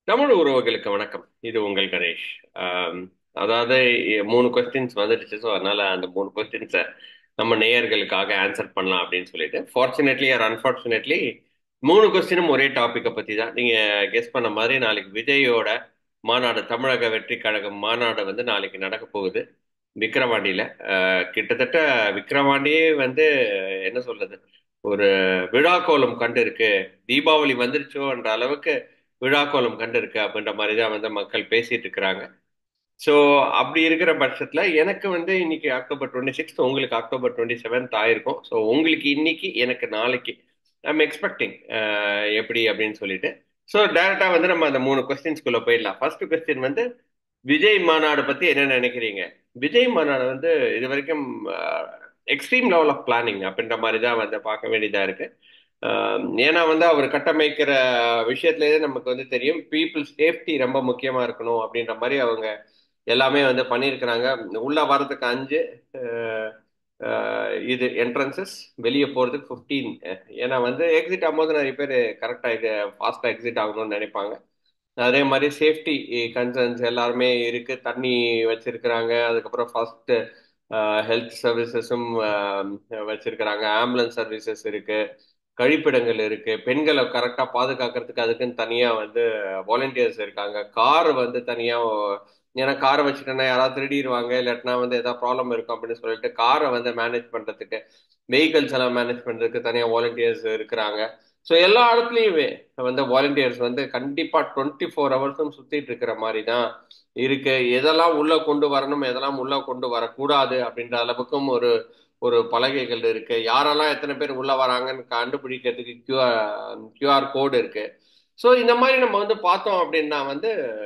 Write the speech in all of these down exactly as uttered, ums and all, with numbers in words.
தமிழ் உறவுகளுக்கு வணக்கம். இது உங்கள் கணேஷ். ஆம், அதாவது எ- மூணு கொஸ்டின்ஸ் வந்துடுச்சு. ஸோ அதனால அந்த மூணு கொஸ்டின்ஸை நம்ம நேயர்களுக்காக ஆன்சர் பண்ணலாம் அப்படின்னு சொல்லிட்டு, ஃபார்ச்சுனேட்லி ஆர் அன்ஃபார்ச்சுனேட்லி மூணு கொஸ்டினும் ஒரே டாப்பிக்கை பற்றி தான். நீங்கள் கெஸ் பண்ண மாதிரி நாளைக்கு விஜயோட மாநாடு, தமிழக வெற்றி கழகம் மாநாடு வந்து நாளைக்கு நடக்க போகுது விக்கிரவாண்டியில. அஹ், கிட்டத்தட்ட விக்கிரவாண்டியே வந்து என்ன சொல்றது, ஒரு விழாக்கோலம் கண்டு இருக்கு. தீபாவளி வந்துருச்சோன்ற அளவுக்கு விழாக்கோலம் கண்டு இருக்கு அப்படின்ற மாதிரி தான் வந்து மக்கள் பேசிட்டு இருக்கிறாங்க. ஸோ அப்படி இருக்கிற பட்சத்தில் எனக்கு வந்து இன்னைக்கு அக்டோபர் டுவெண்ட்டி சிக்ஸ்த், உங்களுக்கு அக்டோபர் டுவெண்ட்டி செவன்த் ஆயிருக்கும். ஸோ உங்களுக்கு இன்னைக்கு, எனக்கு நாளைக்கு. ஐம் எக்ஸ்பெக்டிங் எப்படி அப்படின்னு சொல்லிட்டு. ஸோ டைரக்டா வந்து நம்ம அந்த மூணு கொஸ்டின்ஸ்குள்ள போயிடலாம். ஃபர்ஸ்ட் கொஸ்டின் வந்து விஜய் மாநாடு பத்தி என்ன நினைக்கிறீங்க? விஜய் மாநாடு வந்து இது வரைக்கும் எக்ஸ்ட்ரீம் லெவல் ஆஃப் பிளானிங் அப்படின்ற மாதிரி தான் வந்து பார்க்க வேண்டியதா இருக்கு. ஆஹ் ஏன்னா வந்து அவர் கட்டமைக்கிற விஷயத்திலேயே நமக்கு வந்து தெரியும், பீப்புள் சேஃப்டி ரொம்ப முக்கியமா இருக்கணும் அப்படின்ற மாதிரி அவங்க எல்லாமே வந்து பண்ணியிருக்கிறாங்க. உள்ள வர்றதுக்கு அஞ்சு, அஹ், அஹ், இது என்ட்ரன்சஸ், வெளியே போறதுக்கு ஃபிஃப்டீன். ஏன்னா வந்து எக்ஸிட் ஆகும்போது நிறைய பேர் கரெக்டாக ஃபாஸ்டா எக்ஸிட் ஆகணும்னு நினைப்பாங்க. அதே மாதிரி சேஃப்டி கன்சர்ன்ஸ் எல்லாருமே இருக்கு. தண்ணி வச்சிருக்கிறாங்க, அதுக்கப்புறம் ஃபர்ஸ்ட் ஹெல்த் சர்வீசஸும் வச்சிருக்கிறாங்க, ஆம்புலன்ஸ் சர்வீசஸ் இருக்கு, கழிப்பிடங்கள் இருக்கு, பெண்களை கரெக்டா பாதுகாக்கிறதுக்கு அதுக்குன்னு தனியா வந்து வாலண்டியர்ஸ் இருக்காங்க, கார் வந்து தனியா. ஏன்னா காரை வச்சுட்டேன்னா யாராவது திருடிடுவாங்க, இல்லாட்டினா வந்து ஏதாவது ப்ராப்ளம் இருக்கும் அப்படின்னு சொல்லிட்டு காரை வந்து மேனேஜ் பண்றதுக்கு, வெஹிக்கல்ஸ் எல்லாம் மேனேஜ் பண்றதுக்கு தனியா வாலண்டியர்ஸ் இருக்கிறாங்க. ஸோ எல்லா இடத்துலயுமே வந்து வாலண்டியர்ஸ் வந்து கண்டிப்பா டுவெண்ட்டி ஃபோர் ஹவர்ஸும் சுத்திட்டு இருக்கிற மாதிரி தான் இருக்கு. எதெல்லாம் உள்ள கொண்டு வரணும், எதெல்லாம் உள்ள கொண்டு வரக்கூடாது அப்படின்ற அளவுக்கும் ஒரு ஒரு பலகைகள் இருக்கு. யாரெல்லாம் எத்தனை பேர் உள்ள வராங்கன்னு கண்டுபிடிக்கிறதுக்கு கியூஆர் கியூஆர் கோடு இருக்கு. ஸோ இந்த மாதிரி நம்ம வந்து பார்த்தோம் அப்படின்னா வந்து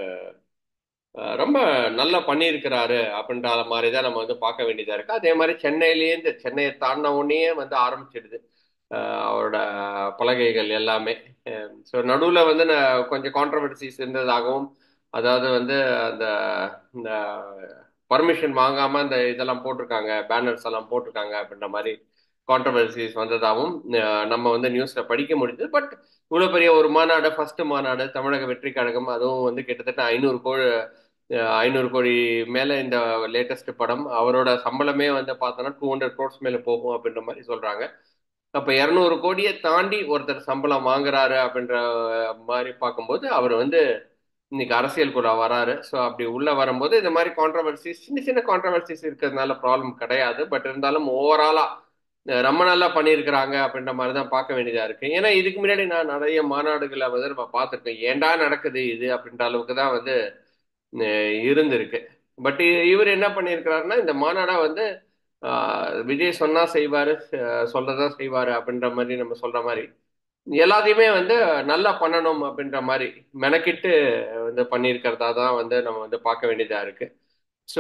அஹ், ரொம்ப நல்லா பண்ணியிருக்கிறாரு அப்படின்ற மாதிரி தான் நம்ம வந்து பார்க்க வேண்டியதா இருக்கு. அதே மாதிரி சென்னையிலேருந்து, சென்னையை தாண்டின உடனே வந்து ஆரம்பிச்சிடுது அஹ், அவரோட பலகைகள் எல்லாமே. ஸோ நடுவில் வந்து நான் கொஞ்சம் கான்ட்ரவர்சிஸ் இருந்ததாகவும், அதாவது வந்து அந்த இந்த பர்மிஷன் வாங்காம அந்த இதெல்லாம் போட்டிருக்காங்க, பேனர்ஸ் எல்லாம் போட்டிருக்காங்க அப்படின்ற மாதிரி கான்ட்ரவர்சிஸ் வந்ததாகவும் அஹ், நம்ம வந்து நியூஸ்ல படிக்க முடியுது. பட் இவ்வளவு பெரிய ஒரு மாநாடு, ஃபர்ஸ்ட் மாநாடு, தமிழக வெற்றி கழகம், அதுவும் வந்து கிட்டத்தட்ட ஐநூறு கோடி ஐநூறு கோடி மேல இந்த லேட்டஸ்ட் படம். அவரோட சம்பளமே வந்து பார்த்தோன்னா டூ ஹண்ட்ரட் க்ரோர்ஸ் மேல போகும் அப்படின்ற மாதிரி சொல்றாங்க. அப்ப இருநூறு கோடியை தாண்டி ஒருத்தர் சம்பளம் வாங்குறாரு அப்படின்ற மாதிரி பார்க்கும்போது அவர் வந்து இன்னைக்கு அரசியலுக்குள்ள வராரு. ஸோ அப்படி உள்ள வரும்போது இந்த மாதிரி கான்ட்ரவர்சிஸ், சின்ன சின்ன கான்ட்ரவர்சிஸ் இருக்கிறதுனால ப்ராப்ளம் கிடையாது. பட் இருந்தாலும் ஓவராலா ரொம்ப நல்லா பண்ணியிருக்கிறாங்க அப்படின்ற மாதிரி தான் பார்க்க வேண்டியதா இருக்கு. ஏன்னா இதுக்கு முன்னாடி நான் நிறைய மாநாடுகளை வந்து நம்ம பார்த்துருக்கேன், ஏன்டா நடக்குது இது அப்படின்ற அளவுக்கு தான் வந்து அஹ், இருந்திருக்கு. பட் இவர் என்ன பண்ணியிருக்கிறாருன்னா, இந்த மாநாடா வந்து ஆஹ், விஜய் சொன்னா செய்வாரு, அஹ், சொல்றதா செய்வாரு அப்படின்ற மாதிரி நம்ம சொல்ற மாதிரி எல்லாத்தையுமே வந்து நல்லா பண்ணணும் அப்படின்ற மாதிரி மெனக்கிட்டு வந்து பண்ணியிருக்கிறதா தான் வந்து நம்ம வந்து பார்க்க வேண்டியதா இருக்கு. ஸோ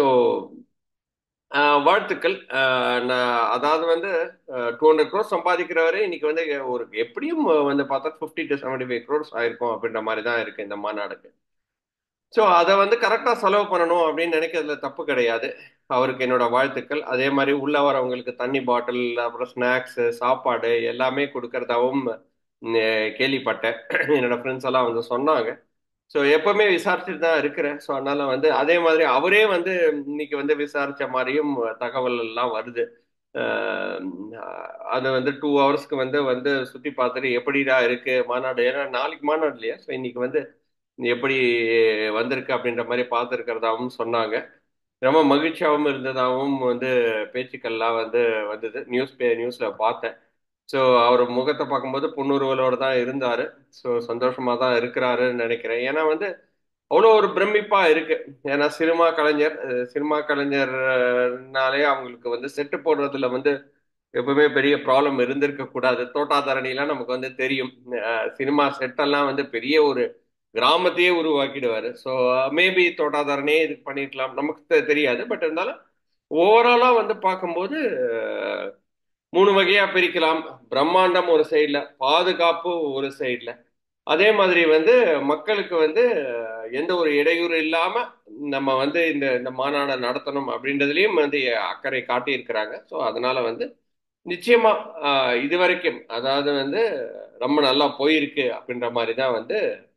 வாழ்த்துக்கள். ஆஹ் நான் அதாவது வந்து டூ ஹண்ட்ரட் க்ரோஸ் சம்பாதிக்கிறவரு இன்னைக்கு வந்து ஒரு எப்படியும் வந்து பார்த்தா fifty to seventy five crores ஆயிருக்கும் அப்படின்ற மாதிரி தான் இருக்கு இந்த மாநாடுக்கு. ஸோ அதை வந்து கரெக்டாக செலவு பண்ணணும் அப்படின்னு நினைக்கிறதுல தப்பு கிடையாது. அவருக்கு என்னோட வாழ்த்துக்கள். அதே மாதிரி உள்ள வரவங்களுக்கு தண்ணி பாட்டில், அப்புறம் ஸ்நாக்ஸ், சாப்பாடு எல்லாமே கொடுக்கறதாவும் அஹ், கேள்விப்பட்டேன். என்னோட ஃப்ரெண்ட்ஸ் எல்லாம் வந்து சொன்னாங்க. ஸோ எப்பவுமே விசாரிச்சுட்டு தான் இருக்கிறேன். ஸோ அதனால வந்து அதே மாதிரி அவரே வந்து இன்னைக்கு வந்து விசாரிச்ச மாதிரியும் தகவல் எல்லாம் வருது. அஹ், அது வந்து டூ ஹவர்ஸ்க்கு வந்து வந்து சுத்தி பார்த்துட்டு எப்படிடா இருக்கு மாநாடு, ஏன்னா நாளைக்கு மாநாடு இல்லையா, ஸோ இன்னைக்கு வந்து எப்படி வந்திருக்கு அப்படின்ற மாதிரி பார்த்துருக்கிறதாவும் சொன்னாங்க. ரொம்ப மகிழ்ச்சியாகவும் இருந்ததாகவும் வந்து பேச்சுக்கள்லாம் வந்து வந்தது. நியூஸ் பே நியூஸ்ல பார்த்தேன். ஸோ அவர் முகத்தை பார்க்கும்போது புன்னுருவலோட தான் இருந்தாரு. ஸோ சந்தோஷமா தான் இருக்கிறாருன்னு நினைக்கிறேன். ஏன்னா வந்து அவ்வளோ ஒரு பிரமிப்பா இருக்கு. ஏன்னா சினிமா கலைஞர், அஹ் சினிமா கலைஞர்னாலே அவங்களுக்கு வந்து செட்டு போடுறதுல வந்து எப்பவுமே பெரிய ப்ராப்ளம் இருந்திருக்க கூடாது. தோட்டாதரணிலாம் நமக்கு வந்து தெரியும். அஹ் சினிமா செட்டெல்லாம் வந்து பெரிய ஒரு கிராமத்தையே உருவாக்கிடுவாரு. ஸோ மேபி தோட்டாதாரனே இதுக்கு பண்ணிருக்கலாம், நமக்கு தெ- தெரியாது. பட் இருந்தாலும் ஓவராலா வந்து பார்க்கும்போது அஹ், மூணு வகையா பிரிக்கலாம். பிரம்மாண்டம் ஒரு சைட்ல, பாதுகாப்பு ஒரு சைட்ல, அதே மாதிரி வந்து மக்களுக்கு வந்து அஹ், எந்த ஒரு இடையூறு இல்லாம நம்ம வந்து இந்த இந்த மாநாடை நடத்தணும் அப்படின்றதுலயும் வந்து அக்கறை காட்டி இருக்கிறாங்க. ஸோ அதனால வந்து நிச்சயமா ஆஹ், இது வரைக்கும் அதாவது வந்து ரொம்ப நல்லா போயிருக்கு அப்படின்ற மாதிரி தான் வந்து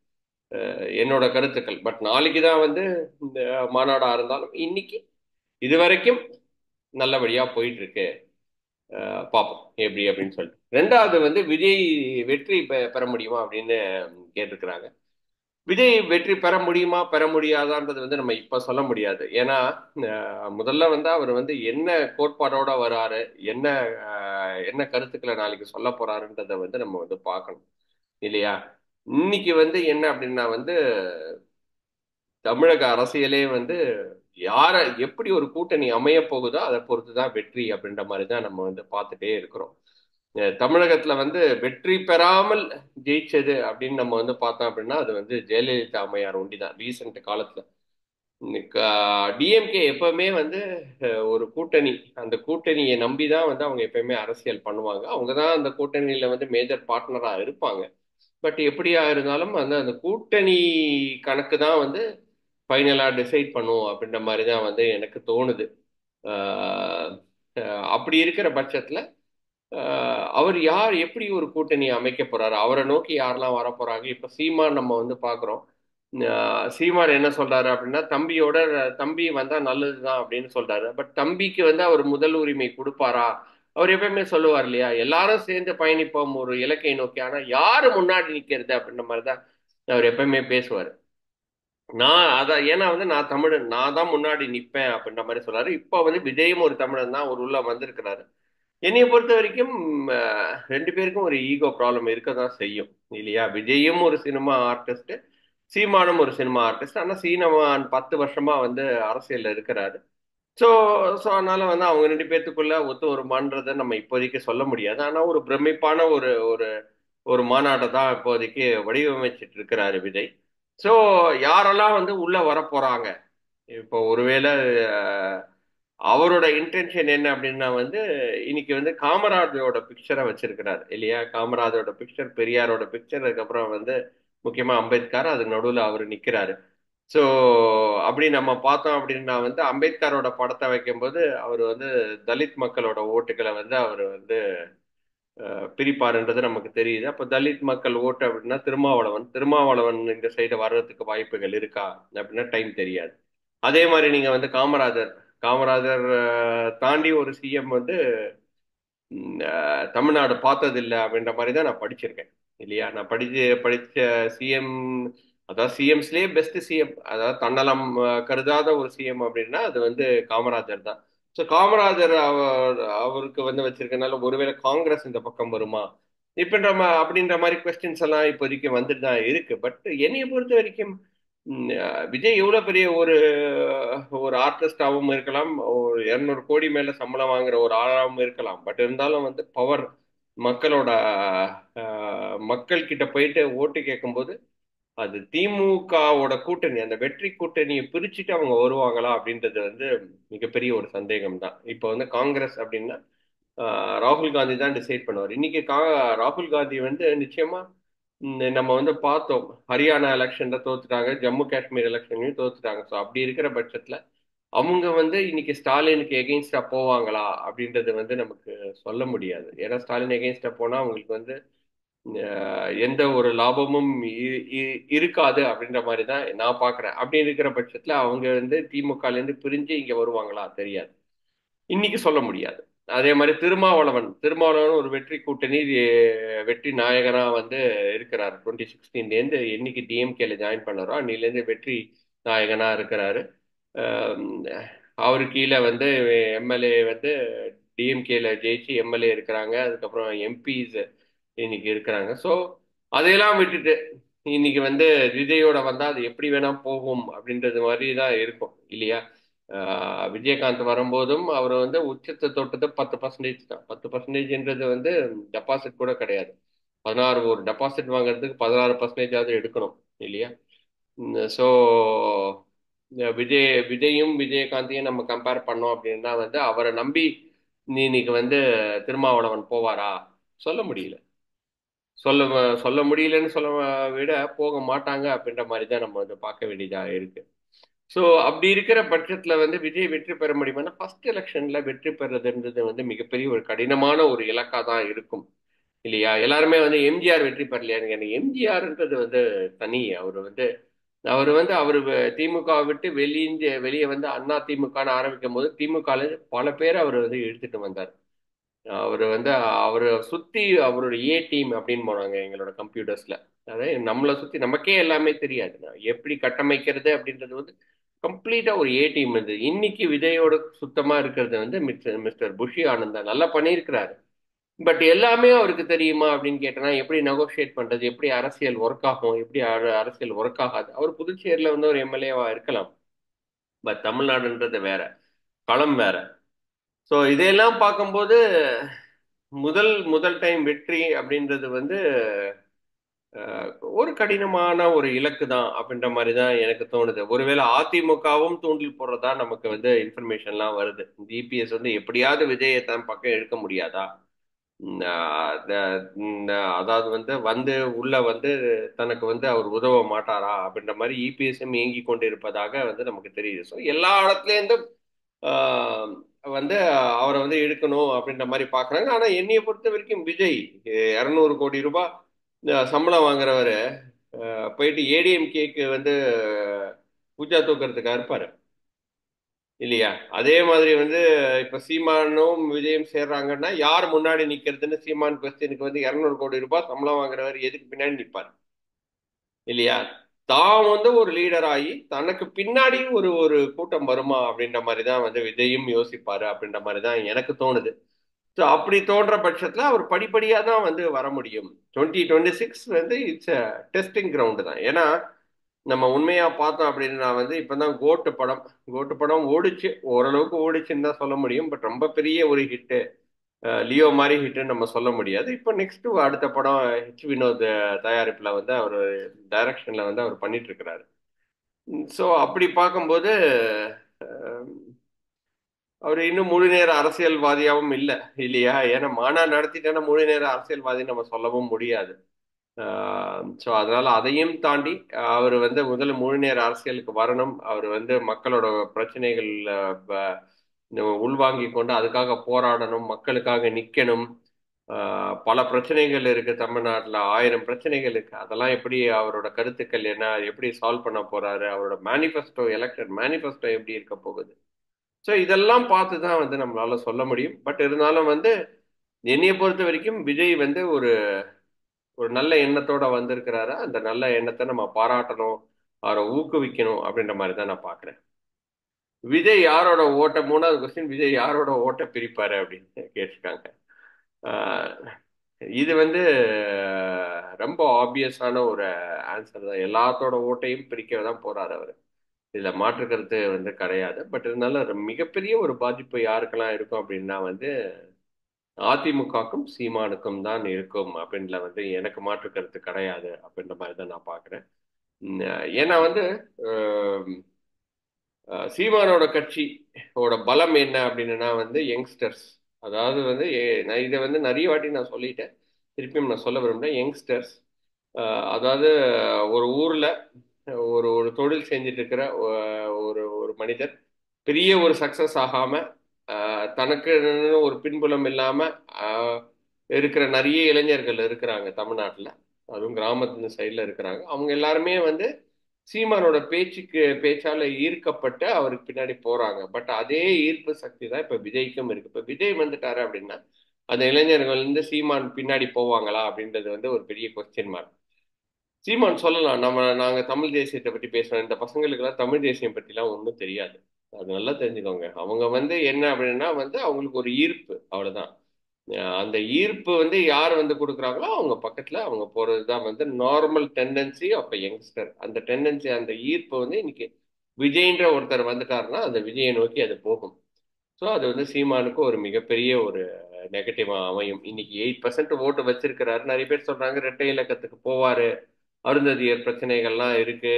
என்னோட கருத்துக்கள். பட் நாளைக்கு தான் வந்து இந்த மாநாடா இருந்தாலும் இன்னைக்கு இதுவரைக்கும் நல்லபடியா போயிட்டு இருக்கு. பார்ப்போம் எப்படி அப்படின்னு சொல்லிட்டு. ரெண்டாவது வந்து விஜய் வெற்றி பெற முடியுமா அப்படின்னு கேட்டிருக்கிறாங்க. விஜய் வெற்றி பெற முடியுமா பெற முடியாதான்றது வந்து நம்ம இப்ப சொல்ல முடியாது. ஏன்னா முதல்ல வந்து அவர் வந்து என்ன கோட்பாடோட வராரு, என்ன என்ன கருத்துக்களை நாளைக்கு சொல்ல போறாருன்றத வந்து நம்ம வந்து பார்க்கணும் இல்லையா. இன்னைக்கு வந்து என்ன அப்படின்னா வந்து தமிழக அரசியலே வந்து யார எப்படி ஒரு கூட்டணி அமைய போகுதோ அதை பொறுத்துதான் வெற்றி அப்படின்ற மாதிரி தான் நம்ம வந்து பார்த்துட்டே இருக்கிறோம். தமிழகத்துல வந்து வெற்றி பெறாமல் ஜெயிச்சது அப்படின்னு நம்ம வந்து பார்த்தோம் அப்படின்னா அது வந்து ஜெயலலிதா அம்மையார் ஒண்டிதான் ரீசெண்ட் காலத்துல. டிஎம்கே எப்பவுமே வந்து ஒரு கூட்டணி, அந்த கூட்டணியை நம்பிதான் வந்து அவங்க எப்பயுமே அரசியல் பண்ணுவாங்க. அவங்கதான் அந்த கூட்டணியில வந்து மேஜர் பார்ட்னரா இருப்பாங்க. பட் எப்படியா இருந்தாலும் வந்து அந்த கூட்டணி கணக்கு தான் வந்து ஃபைனலா டிசைட் பண்ணும் அப்படின்ற மாதிரி தான் வந்து எனக்கு தோணுது. அப்படி இருக்கிற பட்சத்துல அவர் யார் எப்படி ஒரு கூட்டணி அமைக்க போறாரு, அவரை நோக்கி யாரெல்லாம் வர போறாங்க. இப்ப சீமான் நம்ம வந்து பாக்குறோம். சீமான் என்ன சொல்றாரு அப்படின்னா தம்பியோட தம்பி வந்தா நல்லதுதான் அப்படின்னு சொல்றாரு. பட் தம்பிக்கு வந்து அவர் முதல் உரிமை கொடுப்பாரா? அவர் எப்பயுமே சொல்லுவார் இல்லையா, எல்லாரும் சேர்ந்து பயணிப்போம் ஒரு இலக்கை நோக்கி, ஆனா யாரு முன்னாடி நிக்கிறது அப்படின்ற மாதிரிதான் அவர் எப்பயுமே பேசுவார். நான் அதான் ஏன்னா வந்து நான் தமிழன், நான் தான் முன்னாடி நிப்பேன் அப்படின்ற மாதிரி சொல்றாரு. இப்ப வந்து விஜயும் ஒரு தமிழன் தான், ஒரு உள்ள வந்திருக்கிறாரு. என்னைய பொறுத்த வரைக்கும் ரெண்டு பேருக்கும் ஒரு ஈகோ ப்ராப்ளம் இருக்க தான் செய்யும் இல்லையா. விஜயும் ஒரு சினிமா ஆர்டிஸ்ட், சீமானும் ஒரு சினிமா ஆர்டிஸ்ட். ஆனா சீனமான் பத்து வருஷமா வந்து அரசியல்ல இருக்கிறாரு. ஸோ ஸோ அதனால வந்து அவங்க ரெண்டு பேர்த்துக்குள்ள ஒத்து வருமானதை நம்ம இப்போதைக்கு சொல்ல முடியாது. ஆனா ஒரு பிரமிப்பான ஒரு ஒரு ஒரு மாநாட்டை தான் இப்போதைக்கு வடிவமைச்சிட்டு இருக்கிறாரு விஜய். ஸோ யாரெல்லாம் வந்து உள்ள வர போறாங்க, இப்போ ஒருவேளை அவரோட இன்டென்ஷன் என்ன அப்படின்னா வந்து இன்னைக்கு வந்து காமராஜரோட பிக்சரை வச்சிருக்கிறார் இல்லையா. காமராஜரோட பிக்சர், பெரியாரோட பிக்சர், அதுக்கப்புறம் வந்து முக்கியமா அம்பேத்கர், அது நடுவில் அவர் நிற்கிறாரு. ஸோ அப்படி நம்ம பார்த்தோம் அப்படின்னா வந்து அம்பேத்கரோட படத்தை வைக்கும்போது அவர் வந்து தலித் மக்களோட ஓட்டுகளை வந்து அவர் வந்து பிரிப்பாருன்றது நமக்கு தெரியுது. அப்போ தலித் மக்கள் ஓட்டு அப்படின்னா திருமாவளவன் திருமாவளவன் இந்த சைடு வர்றதுக்கு வாய்ப்புகள் இருக்கா அப்படின்னா டைம் தெரியாது. அதே மாதிரி நீங்க வந்து காமராஜர் காமராஜர் தாண்டி ஒரு சிஎம் வந்து தமிழ்நாடு பார்த்ததில்லை அப்படின்ற மாதிரி தான் நான் படிச்சிருக்கேன் இல்லையா. நான் படிச்சு படிச்ச சிஎம், அதாவது சிஎம்ஸ்லேயே பெஸ்ட் சிஎம், அதாவது தன்னலம் கருதாத ஒரு சிஎம் அப்படின்னா அது வந்து காமராஜர் தான். ஸோ காமராஜர் அவர் அவருக்கு வந்து வச்சிருக்கனால ஒருவேளை காங்கிரஸ் இந்த பக்கம் வருமா இப்பன்ற அப்படின்ற மாதிரி கொஸ்டின்ஸ் எல்லாம் இப்போதைக்கு வந்துட்டு தான் இருக்கு. பட் என்னைய பொறுத்த வரைக்கும் விஜய் எவ்வளவு பெரிய ஒரு ஒரு ஆர்டிஸ்டாகவும் இருக்கலாம், ஒரு இருநூறு கோடி மேல சம்பளம் வாங்குற ஒரு ஆளாகவும் இருக்கலாம். பட் இருந்தாலும் வந்து பவர், மக்களோட மக்கள் கிட்ட போயிட்டு ஓட்டு கேட்கும்போது அது திமுகவோட கூட்டணி, அந்த வெற்றி கூட்டணியை பிரிச்சுட்டு அவங்க வருவாங்களா அப்படின்றது வந்து மிகப்பெரிய ஒரு சந்தேகம் தான். இப்போ வந்து காங்கிரஸ் அப்படின்னா ராகுல் காந்தி தான் டிசைட் பண்ணுவார். இன்னைக்கு கா ராகுல் காந்தி வந்து நிச்சயமா நம்ம வந்து பார்த்தோம், ஹரியானா எலெக்ஷன்ல தோத்துட்டாங்க, ஜம்மு காஷ்மீர் எலெக்ஷன்லையும் தோத்துட்டாங்க. ஸோ அப்படி இருக்கிற பட்சத்துல அவங்க வந்து இன்னைக்கு ஸ்டாலினுக்கு எகெயின்ஸ்டா போவாங்களா அப்படின்றது வந்து நமக்கு சொல்ல முடியாது. ஏன்னா ஸ்டாலின் எகெயின்ஸ்டா போனா அவங்களுக்கு வந்து எந்த ஒரு லாபமும் இருக்காது அப்படின்ற மாதிரி தான் நான் பாக்குறேன். அப்படி இருக்கிற பட்சத்துல அவங்க வந்து திமுகல இருந்து பிரிஞ்சு இங்க வருவாங்களா தெரியாது, இன்னைக்கு சொல்ல முடியாது. அதே மாதிரி திருமாவளவன் திருமாவளவன் ஒரு வெற்றி கூட்டணி வெற்றி நாயகனா வந்து இருக்கிறாரு. டுவெண்ட்டி சிக்ஸ்டீன்லேருந்து என்னைக்கு டிஎம்கேல ஜாயின் பண்ணாரோ அன்னிலேருந்து வெற்றி நாயகனா இருக்கிறாரு. அவரு கீழே வந்து எம்எல்ஏ வந்து டிஎம்கேல ஜெயிச்சு எம்எல்ஏ இருக்கிறாங்க, அதுக்கப்புறம் எம்பிஸ் இன்னைக்கு இருக்கிறாங்க. ஸோ அதையெல்லாம் விட்டுட்டு இன்னைக்கு வந்து விஜயோட வந்தா அது எப்படி வேணா போகும் அப்படின்றது மாதிரி தான் இருக்கும் இல்லையா. விஜயகாந்த் வரும்போதும் அவர் வந்து உச்சத்தை தொட்டது பத்து பர்சன்டேஜ் தான். பத்து பர்சன்டேஜ்ன்றது வந்து டெபாசிட் கூட கிடையாது. பதினாறு ஒரு டெபாசிட் வாங்குறதுக்கு பதினாறு பர்சன்டேஜாவது எடுக்கணும் இல்லையா. ஸோ விஜய் விஜயும் விஜயகாந்தையும் நம்ம கம்பேர் பண்ணோம் அப்படின்னா வந்து அவரை நம்பி நீ இன்னைக்கு வந்து திருமாவளவன் போவாரா சொல்ல முடியல. சொல்ல சொல்ல முடியலன்னு சொல்ல விட போக மாட்டாங்க அப்படின்ற மாதிரி தான் நம்ம வந்து பார்க்க வேண்டியதா இருக்கு. ஸோ அப்படி இருக்கிற பட்சத்துல வந்து விஜய் வெற்றி பெற முடியுமா? ஃபர்ஸ்ட் எலெக்ஷன்ல வெற்றி பெறதுன்றது வந்து மிகப்பெரிய ஒரு கடினமான ஒரு இலக்கா தான் இருக்கும். இல்லையா? எல்லாருமே வந்து எம்ஜிஆர் வெற்றி பெறலையான்னு. எனக்கு எம்ஜிஆர்ன்றது வந்து தனி. அவர் வந்து அவர் வந்து அவர் திமுக விட்டு வெளியே வெளியே வந்து அண்ணா திமுகன்னு ஆரம்பிக்கும் போது திமுகல பல பேர் அவர் வந்து இழுத்துட்டு வந்தார். அவர் வந்து அவரை சுத்தி அவருடைய ஏ டீம் அப்படின்னு போனாங்க எங்களோட கம்ப்யூட்டர்ஸ்ல. அதாவது நம்மளை சுத்தி நமக்கே எல்லாமே தெரியாது, எப்படி கட்டமைக்கிறது அப்படின்றது வந்து கம்ப்ளீட்டா ஒரு ஏ டீம். இது இன்னைக்கு விஜயோட சுத்தமா இருக்கிறது வந்து மிஸ்டர் மிஸ்டர் புஷி ஆனந்தா நல்லா பண்ணியிருக்கிறாரு. பட் எல்லாமே அவருக்கு தெரியுமா அப்படின்னு கேட்டனா, எப்படி நெகோஷியேட் பண்றது, எப்படி அரசியல் ஒர்க் ஆகும், எப்படி அர- அரசியல் ஒர்க் ஆகாது. அவர் புதுச்சேரியில வந்து ஒரு எம்எல்ஏவா இருக்கலாம். பட் தமிழ்நாடுன்றது வேற, களம் வேற. ஸோ இதையெல்லாம் பார்க்கும்போது முதல் முதல் டைம் வெற்றி அப்படின்றது வந்து அஹ், ஒரு கடினமான ஒரு இலக்கு தான் அப்படின்ற மாதிரி தான் எனக்கு தோணுது. ஒருவேளை அதிமுகவும் தூண்டில் போடுறதா நமக்கு வந்து இன்ஃபர்மேஷன்லாம் வருது. ஜிபிஎஸ் வந்து எப்படியாவது விஜயை தன் பக்கம் இழுக்க முடியாதா. உம், ஆஹ் த- உம், அதாவது வந்து வந்து உள்ள வந்து தனக்கு வந்து அவர் உதவ மாட்டாரா அப்படின்ற மாதிரி இபிஎஸ்எம் இயங்கி கொண்டு இருப்பதாக வந்து நமக்கு தெரியுது. ஸோ எல்லா இடத்துலேருந்தும் ஆஹ் வந்து அவரை வந்து இழுக்கணும் அப்படின்ற மாதிரி பாக்குறாங்க. ஆனா என்னைய பொறுத்த வரைக்கும் விஜய் இருநூறு கோடி ரூபாய் அஹ் சம்பளம் வாங்குறவரு அஹ் போயிட்டு ஏடிஎம்கேக்கு வந்து பூஜா தூக்கிறதுக்கா இருப்பாரு இல்லையா? அதே மாதிரி வந்து இப்ப சீமானும் விஜயும் சேர்றாங்கன்னா யார் முன்னாடி நிக்கிறதுன்னு சீமான் கொஸ்டினுக்கு வந்து இருநூறு கோடி ரூபாய் சம்பளம் வாங்குறவர் எதுக்கு பின்னாடி நிப்பார் இல்லையா? தான் வந்து ஒரு லீடர் ஆகி தனக்கு பின்னாடி ஒரு ஒரு கூட்டம் வருமா அப்படின்ற மாதிரி தான் வந்து விஜயும் யோசிப்பாரு அப்படின்ற மாதிரி தான் எனக்கு தோணுது. ஸோ அப்படி தோன்ற பட்சத்தில் அவர் படிப்படியாக தான் வந்து வர முடியும். டுவெண்ட்டி டுவெண்ட்டி சிக்ஸ் வந்து இட்ஸ் அ டெஸ்டிங் கிரவுண்டு தான். ஏன்னா நம்ம உண்மையா பார்த்தோம் அப்படின்னா வந்து இப்பதான் கோட்டு படம் கோட்டு படம் ஓடிச்சு, ஓரளவுக்கு ஓடிச்சுன்னு தான் சொல்ல முடியும். பட் ரொம்ப பெரிய ஒரு ஹிட்டு, லியோ மாதிரி ஹிட்னு நம்ம சொல்ல முடியாது. இப்போ நெக்ஸ்ட் அடுத்த படம் ஹெச் வினோத் தயாரிப்புல வந்து அவர் டைரக்ஷன்ல வந்து அவர் பண்ணிட்டு இருக்கிறாரு. ஸோ அப்படி பார்க்கும்போது அஹ், அவர் இன்னும் முழு நேர அரசியல்வாதியாவும் இல்லை இல்லையா? ஏன்னா மாநாடு நடத்திட்டேன்னா முழு நேர அரசியல்வாதி நம்ம சொல்லவும் முடியாது. ஸோ அதனால அதையும் தாண்டி அவர் வந்து முதல்ல முழு நேர அரசியலுக்கு வரணும். அவர் வந்து மக்களோட பிரச்சனைகள் உள்வாங்கி கொண்டு அதுக்காக போராடணும், மக்களுக்காக நிக்கணும். ஆஹ் பல பிரச்சனைகள் இருக்கு தமிழ்நாட்டில், ஆயிரம் பிரச்சனைகள் இருக்கு. அதெல்லாம் எப்படி அவரோட கருத்துக்கள் என்ன, எப்படி சால்வ் பண்ண போறாரு, அவரோட மேனிஃபெஸ்டோ, எலெக்ஷன் மேனிஃபெஸ்டோ எப்படி இருக்க போகுது. ஸோ இதெல்லாம் பார்த்து தான் வந்து நம்மளால சொல்ல முடியும். பட் இருந்தாலும் வந்து என்னைய பொறுத்த வரைக்கும் விஜய் வந்து ஒரு ஒரு நல்ல எண்ணத்தோட வந்திருக்கிறாரு. அந்த நல்ல எண்ணத்தை நம்ம பாராட்டணும், அவரை ஊக்குவிக்கணும் அப்படின்ற மாதிரி தான் நான் பாக்குறேன். விஜய் யாரோட ஓட்ட, மூணாவது கொஸ்டின், விஜய் யாரோட ஓட்ட பிரிப்பாரு அப்படின்னு கேட்டிருக்காங்க. ஆஹ் இது வந்து ஆஹ் ரொம்ப ஆப்வியஸான ஒரு ஆன்சர் தான். எல்லாத்தோட ஓட்டையும் பிரிக்க தான் போறாரு அவரு. இதுல மாற்று கருத்து வந்து கிடையாது. பட் இருந்தாலும் மிகப்பெரிய ஒரு பாதிப்பு யாருக்கெல்லாம் இருக்கும் அப்படின்னா வந்து அதிமுகவுக்கும் சீமானுக்கும் தான் இருக்கும் அப்படின்ல வந்து எனக்கு மாற்று கருத்து கிடையாது அப்படின்ற மாதிரி தான் நான் பாக்குறேன். உம் ஏன்னா வந்து அஹ், அஹ், சீமானோட கட்சியோட பலம் என்ன அப்படின்னா வந்து யங்ஸ்டர்ஸ். அதாவது வந்து ஏ- நான் இதை வந்து நிறைய வாட்டி நான் சொல்லிட்டேன், திருப்பியும் நான் சொல்ல விரும்புறேன். யங்ஸ்டர்ஸ், அதாவது ஒரு ஊர்ல ஒரு ஒரு தொழில் செஞ்சுட்டு இருக்கிற ஒ- ஒரு ஒரு மனிதர் பெரிய ஒரு சக்சஸ் ஆகாம ஆஹ், தனக்கு ஒரு பின்புலம் இல்லாம ஆஹ், இருக்கிற நிறைய இளைஞர்கள் இருக்கிறாங்க தமிழ்நாட்டில். அதுவும் கிராமத்து சைடில் இருக்கிறாங்க. அவங்க எல்லாருமே வந்து சீமானோட பேச்சுக்கு பேச்சால ஈர்க்கப்பட்டு அவருக்கு பின்னாடி போறாங்க. பட் அதே ஈர்ப்பு சக்தி தான் இப்ப விஜய்க்கும் இருக்கு. இப்ப விஜய் வந்துட்டாரு அப்படின்னா அந்த இளைஞர்கள் வந்து சீமான் பின்னாடி போவாங்களா அப்படின்றது வந்து ஒரு பெரிய கொஸ்டின் மார்க். சீமான் சொல்லலாம், நம்ம நாங்க தமிழ் தேசியத்தை பத்தி பேசுறோம், இந்த பசங்களுக்கு எல்லாம் தமிழ் தேசியம் பத்தி எல்லாம் ஒன்றும் தெரியாது. அது நல்லா தெரிஞ்சுக்கோங்க. அவங்க வந்து என்ன அப்படின்னா வந்து அவங்களுக்கு ஒரு ஈர்ப்பு, அவ்வளவுதான். அஹ் அந்த ஈர்ப்பு வந்து யார் வந்து கொடுக்குறாங்களோ அவங்க பக்கத்துல அவங்க போறதுதான் வந்து நார்மல் டெண்டன்சி ஆஃப் யங்ஸ்டர். அந்த டெண்டன்சி, அந்த ஈர்ப்பு வந்து இன்னைக்கு விஜய்ன்ற ஒருத்தர் வந்துட்டாருன்னா அந்த விஜயை நோக்கி அது போகும். ஸோ அது வந்து சீமானுக்கு ஒரு மிகப்பெரிய ஒரு நெகட்டிவா அமையும். இன்னைக்கு எயிட் பர்சன்ட் ஓட்டு வச்சிருக்கிறாரு. நிறைய பேர் சொல்றாங்க இரட்டை இலக்கத்துக்கு போவாரு, அருந்ததியர் பிரச்சனைகள்லாம் இருக்கு,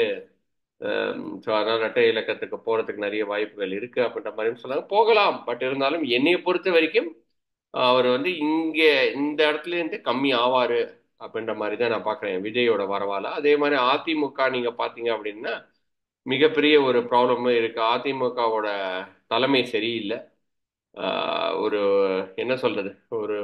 ஸோ அதனால இரட்டை இலக்கத்துக்கு போறதுக்கு நிறைய வாய்ப்புகள் இருக்கு அப்படின்ற மாதிரி சொன்னாங்க. போகலாம். பட் இருந்தாலும் என்னைய பொறுத்த வரைக்கும் அவர் வந்து இங்க இந்த இடத்துல இருந்து கம்மி ஆவாரு அப்படின்ற மாதிரி தான் நான் பாக்குறேன் விஜயோட வரவால. அதே மாதிரி அதிமுக நீங்க பாத்தீங்க அப்படின்னா மிகப்பெரிய ஒரு ப்ராப்ளமும் இருக்கு. அதிமுகவோட தலைமை சரியில்லை. ஆஹ் ஒரு என்ன சொல்றது, ஒரு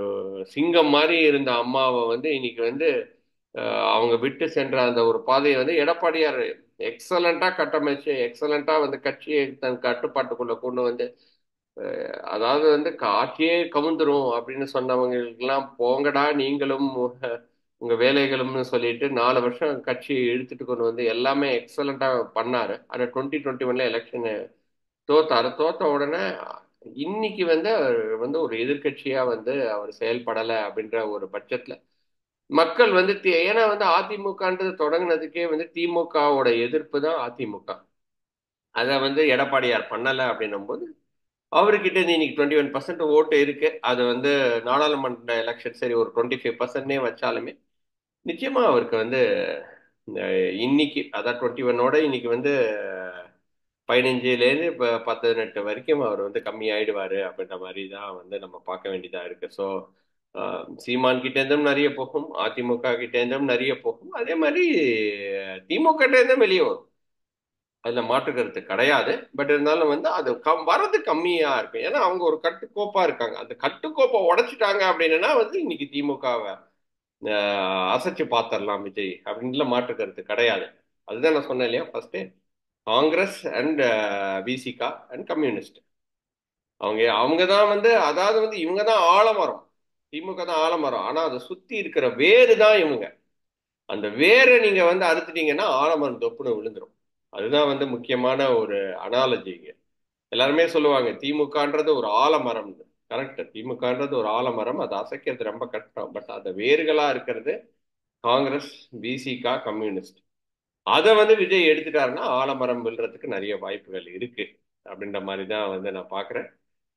சிங்கம் மாதிரி இருந்த அம்மாவை வந்து இன்னைக்கு வந்து அஹ், அவங்க விட்டு சென்ற அந்த ஒரு பாதையை வந்து எடப்பாடியார் எக்ஸலண்டா கட்டமைச்சு எக்ஸலண்டா வந்து கட்சியை தன் கட்டுப்பாட்டுக்குள்ள கொண்டு வந்து அஹ், அதாவது வந்து காட்சியே கவுந்துரும் அப்படின்னு சொன்னவங்களுக்கெல்லாம் போங்கடா நீங்களும் அஹ், உங்க வேலைகளும்னு சொல்லிட்டு நாலு வருஷம் கட்சியை இழுத்துட்டு கொண்டு வந்து எல்லாமே எக்ஸலண்டா பண்ணாரு. ஆனா டுவெண்ட்டி டுவெண்ட்டி ஒன்ல எலெக்ஷன் தோத்தாரு. தோத்த உடனே இன்னைக்கு வந்து அவர் வந்து ஒரு எதிர்க்கட்சியா வந்து அவர் செயல்படலை அப்படின்ற ஒரு பட்சத்துல மக்கள் வந்து தி- ஏன்னா வந்து அதிமுகன்றது தொடங்குனதுக்கே வந்து திமுகவோட எதிர்ப்பு தான் அதிமுக. அதை வந்து எடப்பாடியார் பண்ணலை அப்படின்னும் போது அவர்கிட்ட இருந்து இன்னைக்கு டுவெண்ட்டி ஒன் பர்சன்ட் ஓட்டு இருக்கு. அது வந்து நாடாளுமன்ற எலெக்ஷன் சரி ஒரு டுவெண்ட்டி ஃபைவ் பர்சன்ட்னே வச்சாலுமே நிச்சயமா அவருக்கு வந்து அஹ், இன்னைக்கு அதான் டுவெண்ட்டி ஒன்னோட இன்னைக்கு வந்து பதினஞ்சுலேருந்து இப்போ பதினெட்டு வரைக்கும் அவர் வந்து கம்மி ஆயிடுவாரு அப்படின்ற மாதிரி தான் வந்து நம்ம பார்க்க வேண்டியதா இருக்கு. ஸோ சீமான் கிட்ட இருந்தும் நிறைய போகும், அதிமுக கிட்ட இருந்தும் நிறைய போகும், அதே மாதிரி திமுக கிட்ட இருந்தும் வெளியே வரும். அதுல மாற்று கருத்து கிடையாது. பட் இருந்தாலும் வந்து அது கம் வரது கம்மியா இருக்கும். ஏன்னா அவங்க ஒரு கட்டுக்கோப்பா இருக்காங்க. அந்த கட்டுக்கோப்பை உடைச்சிட்டாங்க அப்படின்னா வந்து இன்னைக்கு திமுகவை அசைச்சு பார்த்துடலாம் விஜய் அப்படின்ல மாற்று கருத்து கிடையாது. அதுதான் நான் சொன்னேன் இல்லையா first, Congress and Visika and communist. அவங்க அவங்க தான் வந்து அதாவது வந்து இவங்க தான் ஆலமரம், திமுக தான் ஆலமரம். ஆனா அதை சுத்தி இருக்கிற வேறு தான் இவங்க. அந்த வேரை நீங்க வந்து அறுத்துட்டீங்கன்னா ஆலமரம் தொப்புன்னு விழுந்துரும். அதுதான் வந்து முக்கியமான ஒரு அனாலஜி இங்க. எல்லாருமே சொல்லுவாங்க திமுகன்றது ஒரு ஆலமரம். கரெக்ட், திமுகன்றது ஒரு ஆலமரம், அதை அசைக்கிறது ரொம்ப கஷ்டம். பட் அந்த வேர்களா இருக்கிறது காங்கிரஸ், பிசிகா, கம்யூனிஸ்ட். அதை வந்து விஜய் எடுத்துட்டாருன்னா ஆலமரம் விழுறதுக்கு நிறைய வாய்ப்புகள் இருக்கு அப்படின்ற மாதிரி தான் வந்து நான் பார்க்குறேன்.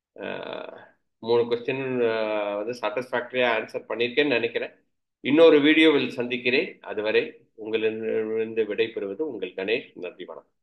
மூணு கொஸ்டின் வந்து சாட்டிஸ்ஃபேக்டரியா ஆன்சர் பண்ணியிருக்கேன்னு நினைக்கிறேன். இன்னொரு வீடியோவில் சந்திக்கிறேன். அதுவரை உங்களிருந்து விடை பெறுவது உங்கள் கணேஷ். நன்றி, வணக்கம்.